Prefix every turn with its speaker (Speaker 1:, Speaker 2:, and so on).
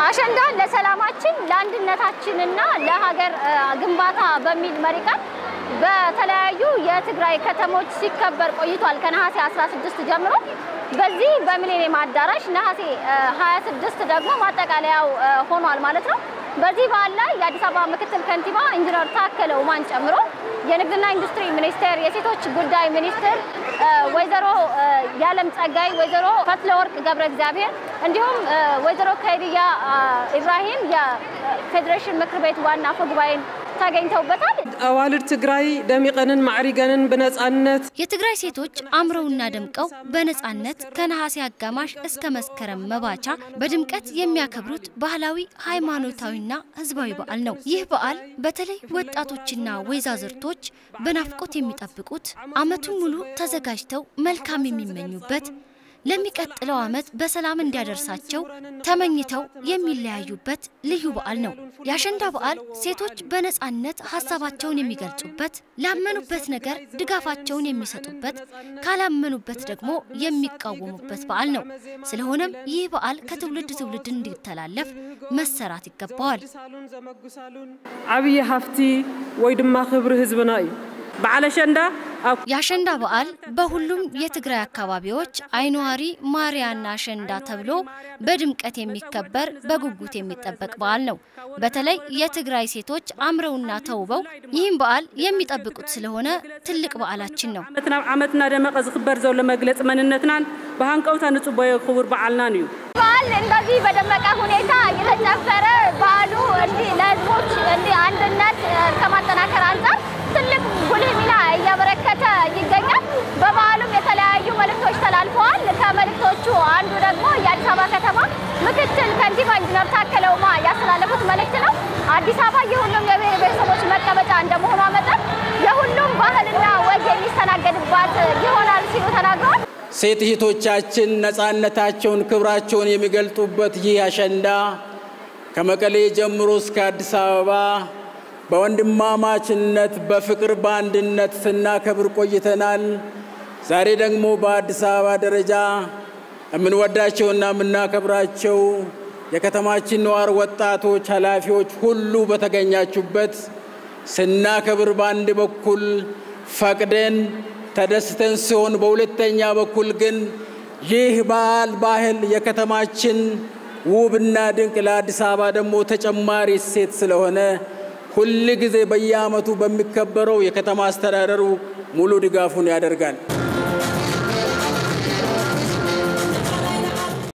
Speaker 1: አሸንዳ ለሰላማችን ለአንድነታችንና ለሀገር ግንባታ በሚል መሪ ቃል በተለያዩ የትግራይ ከተሞች ሲከበር ቆይቷል ከነሐሴ 16 ጀምሮ በዚህ በሚሊኒየም አዳራሽ ነሐሴ 26 ደግሞ ማጠቃለያው ሆኗል ማለት ነው። በዚህ በዓል ላይ የአዲስ አበባ ምክትል ከንቲባ ኢንጂነር ታከለ ኡማን ጨምሮ የንግድና ኢንዱስትሪ ሚኒስቴር፣ የሴቶች ጉዳይ ሚኒስቴር ወይዘሮ ያለም ጸጋይ፣ ወይዘሮ ፈትለወርቅ ገብረ እግዚአብሔር እንዲሁም ወይዘሮ ከይድያ ኢብራሂም የፌዴሬሽን ምክር ቤት ዋና አፈ ጉባኤን ታገኝተውበታል።
Speaker 2: አዋልድ ትግራይ ደሚቀንን ማዕሪገንን በነጻነት
Speaker 3: የትግራይ ሴቶች አምረውና ደምቀው በነጻነት ከነሐሴ አጋማሽ እስከ መስከረም መባቻ በድምቀት የሚያከብሩት ባህላዊ ሃይማኖታዊና ህዝባዊ በዓል ነው። ይህ በዓል በተለይ ወጣቶችና ወይዛዝርቶች በናፍቆት የሚጠብቁት ዓመቱን ሙሉ ተዘጋጅተው መልካም የሚመኙበት ለሚቀጥለው ዓመት በሰላም እንዲያደርሳቸው ተመኝተው የሚለያዩበት ልዩ በዓል ነው። የአሸንዳ በዓል ሴቶች በነጻነት ሐሳባቸውን የሚገልጹበት፣ ላመኑበት ነገር ድጋፋቸውን የሚሰጡበት፣ ካላመኑበት ደግሞ የሚቃወሙበት በዓል ነው። ስለሆነም ይህ በዓል ከትውልድ ትውልድ እንዲተላለፍ መሰራት ይገባዋል።
Speaker 2: አብይ ሀፍቲ ወይ ድማ ክብር ህዝብና እዩ በዓል አሸንዳ
Speaker 3: የአሸንዳ በዓል በሁሉም የትግራይ አካባቢዎች አይኗሪ ማሪያና አሸንዳ ተብሎ በድምቀት የሚከበር በጉጉት የሚጠበቅ በዓል ነው። በተለይ የትግራይ ሴቶች አምረውና ተውበው ይህን በዓል የሚጠብቁት ስለሆነ ትልቅ በዓላችን ነው።
Speaker 2: ዓመትና ደመቀ ዝክበር ዘሎ መግለጽ መንነትናን በሃንቀውታ ንጽቦይ ክቡር በዓልናን እዩ።
Speaker 1: በዓል እንደዚህ በደመቀ ሁኔታ እየተጨፈረ በዓሉ እንዲህ ለህዝቦች እንዲህ አንድነት ከማጠናከር አንፃር ትልቅ ጉልህ ሚና እያበረከተ ይገኛል። በበዓሉም የተለያዩ መልእክቶች ተላልፈዋል። ከመልእክቶቹ አንዱ ደግሞ የአዲስ አበባ ከተማ ምክትል ከንቲባ ኢንጂነር ታከለ ኡማ ያስተላለፉት መልእክት ነው። አዲስ አበባ የሁሉም የብሔር ብሔረሰቦች መቀመጫ እንደመሆኗ መጠን የሁሉም ባህልና ወግ የሚስተናገድባት ይሆናል ሲሉ ተናግረዋል።
Speaker 4: ሴት እህቶቻችን ነፃነታቸውን ክብራቸውን የሚገልጡበት ይህ አሸንዳ ከመቀሌ ጀምሮ እስከ አዲስ አበባ በወንድማማችነት በፍቅር በአንድነት ስናከብር ቆይተናል። ዛሬ ደግሞ በአዲስ አበባ ደረጃ የምንወዳቸውና የምናከብራቸው የከተማችን ነዋሪ ወጣቶች፣ ኃላፊዎች ሁሉ በተገኛቹበት ስናከብር በአንድ በኩል ፈቅደን ተደስተን ሲሆን በሁለተኛ በኩል ግን ይህ ባህል የከተማችን ውብና ድንቅ ለአዲስ አበባ ደግሞ ተጨማሪ እሴት ስለሆነ ሁሉ ጊዜ በየዓመቱ በሚከበረው የከተማ አስተዳደሩ ሙሉ ድጋፉን ያደርጋል።